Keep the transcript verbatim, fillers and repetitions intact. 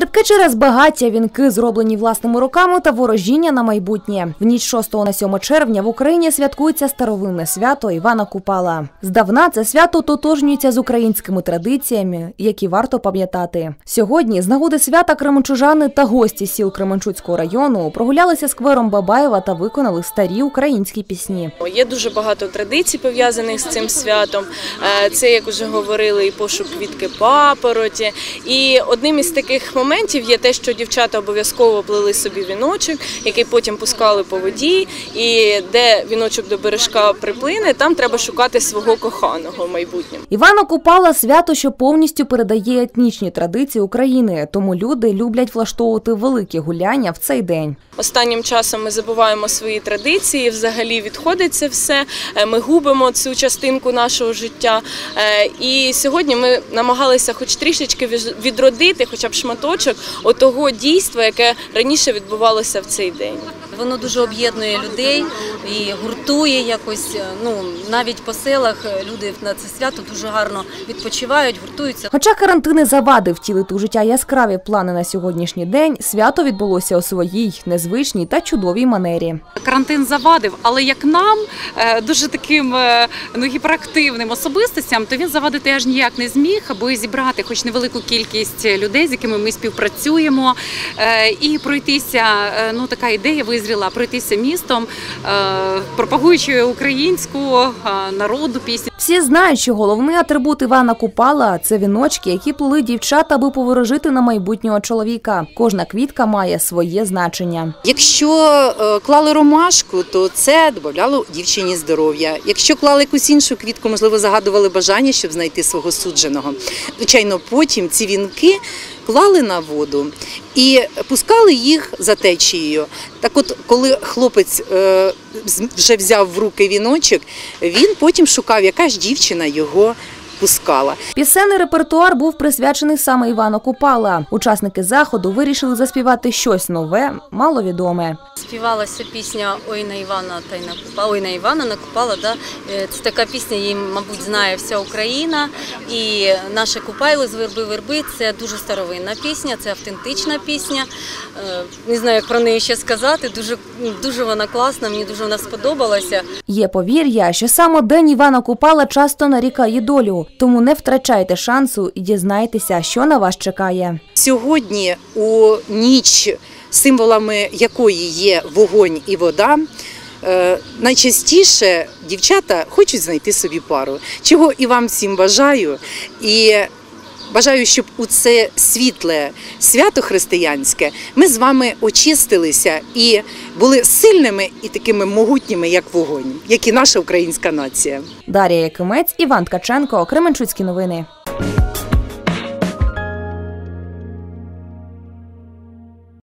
Стрибки через багаття, вінки, зроблені власними руками, та ворожіння на майбутнє. В ніч шостого на сьоме червня в Україні святкується старовинне свято Івана Купала. Здавна це свято тотожнюється з українськими традиціями, які варто пам'ятати. Сьогодні з нагоди свята кременчужани та гості сіл Кременчуцького району прогулялися сквером Бабаєва та виконали старі українські пісні. Є дуже багато традицій, пов'язаних з цим святом. Це, як вже говорили, і пошук квітки папороті. І одним із таких моментів є те, що дівчата обов'язково плели собі віночок, який потім пускали по воді. І де віночок до бережка приплине, там треба шукати свого коханого в майбутньому. Івана Купала – свято, що повністю передає етнічні традиції України. Тому люди люблять влаштовувати великі гуляння в цей день. Останнім часом ми забуваємо свої традиції, взагалі відходить це все, ми губимо цю частинку нашого життя. І сьогодні ми намагалися хоч трішечки відродити, хоча б шматочок отого дійства, яке раніше відбувалося в цей день. Воно дуже об'єднує людей і гуртує якось, ну, навіть по селах люди на це свято дуже гарно відпочивають, гуртуються. Хоча карантин і завадив втілити у життя яскраві плани на сьогоднішній день, свято відбулося у своїй незвичній та чудовій манері. Карантин завадив, але як нам, дуже таким ну, гіперактивним особистостям, то він завадити аж ніяк не зміг, аби зібрати хоч невелику кількість людей, з якими ми співпрацюємо, і пройтися, ну така ідея визріла, пройтися містом, пропагуючи українську народну пісню. Всі знають, що головний атрибут Івана Купала – це віночки, які плели дівчата, аби поворожити на майбутнього чоловіка. Кожна квітка має своє значення. Якщо клали ромашку, то це додавало дівчині здоров'я. Якщо клали якусь іншу квітку, можливо, загадували бажання, щоб знайти свого судженого. Звичайно, потім ці вінки клали на воду і пускали їх за течією. Так от, коли хлопець е, вже взяв в руки віночок, він потім шукав, яка ж дівчина його пускала. Пісенний репертуар був присвячений саме Івану Купала. Учасники заходу вирішили заспівати щось нове, маловідоме. Співалася пісня «Ой на Івана та й на Купала», «Ой на Івана на Купала». Да? Це така пісня, її, мабуть, знає вся Україна. І наше «Купайло» з верби-верби – це дуже старовинна пісня, це автентична пісня. Не знаю, як про неї ще сказати, дуже, дуже вона класна, мені дуже вона сподобалася. Є повір'я, що саме День Івана Купала часто нарікає долю. Тому не втрачайте шансу і дізнайтеся, що на вас чекає. Сьогодні у ніч, символами якої є вогонь і вода, найчастіше дівчата хочуть знайти собі пару. Чого і вам всім бажаю. І бажаю, щоб у це світле свято християнське ми з вами очистилися і були сильними і такими могутніми, як вогонь, як і наша українська нація. Дар'я Якимець, Іван Ткаченко, Кременчуцькі новини.